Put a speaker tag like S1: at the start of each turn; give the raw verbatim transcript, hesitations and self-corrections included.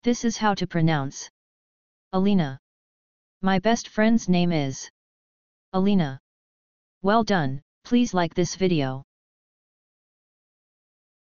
S1: This is how to pronounce Elina. My best friend's name is Elina. Well done, please like this video.